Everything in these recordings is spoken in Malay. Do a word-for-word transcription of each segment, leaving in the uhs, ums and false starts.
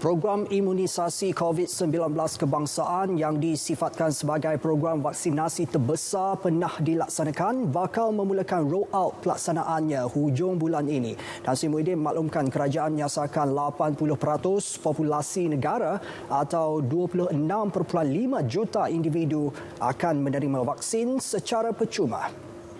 Program imunisasi COVID sembilan belas kebangsaan yang disifatkan sebagai program vaksinasi terbesar pernah dilaksanakan bakal memulakan roll out pelaksanaannya hujung bulan ini. Tan Sri Muhyiddin maklumkan kerajaan nyasarkan lapan puluh peratus populasi negara atau dua puluh enam perpuluhan lima juta individu akan menerima vaksin secara percuma.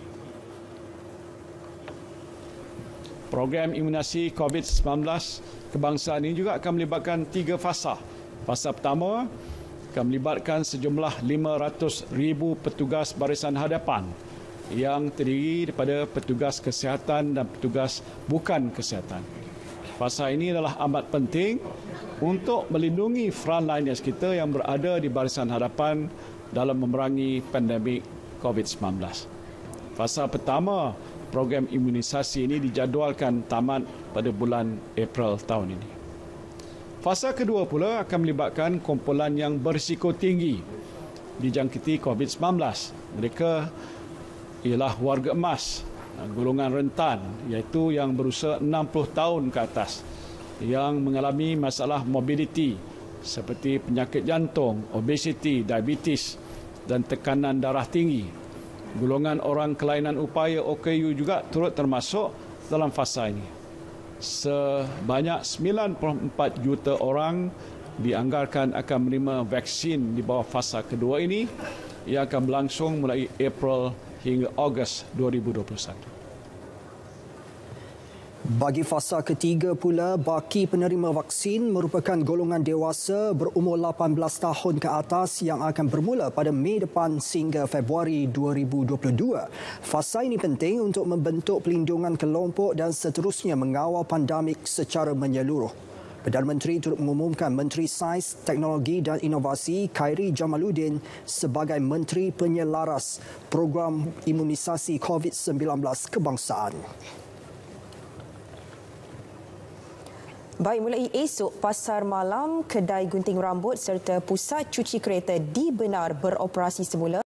Program imunisasi COVID sembilan belas kebangsaan ini juga akan melibatkan tiga fasa. Fasa pertama akan melibatkan sejumlah lima ratus ribu petugas barisan hadapan yang terdiri daripada petugas kesihatan dan petugas bukan kesihatan. Fasa ini adalah amat penting untuk melindungi frontliners kita yang berada di barisan hadapan dalam memerangi pandemik COVID sembilan belas. Fasa pertama program imunisasi ini dijadualkan tamat pada bulan April tahun ini. Fasa kedua pula akan melibatkan kumpulan yang berisiko tinggi dijangkiti COVID sembilan belas. Mereka ialah warga emas, golongan rentan, iaitu yang berusia enam puluh tahun ke atas, yang mengalami masalah mobiliti seperti penyakit jantung, obesiti, diabetes dan tekanan darah tinggi. Golongan orang kelainan upaya O K U juga turut termasuk dalam fasa ini. Sebanyak sembilan puluh empat juta orang dianggarkan akan menerima vaksin di bawah fasa kedua ini yang akan berlangsung mulai April hingga Ogos dua ribu dua puluh satu. Bagi fasa ketiga pula, baki penerima vaksin merupakan golongan dewasa berumur lapan belas tahun ke atas yang akan bermula pada Mei depan sehingga Februari dua ribu dua puluh dua. Fasa ini penting untuk membentuk pelindungan kelompok dan seterusnya mengawal pandemik secara menyeluruh. Perdana Menteri turut mengumumkan Menteri Sains, Teknologi dan Inovasi Khairy Jamaluddin sebagai Menteri Penyelaras Program Imunisasi COVID sembilan belas kebangsaan. Baik, mulai esok, pasar malam, kedai gunting rambut serta pusat cuci kereta dibenar beroperasi semula.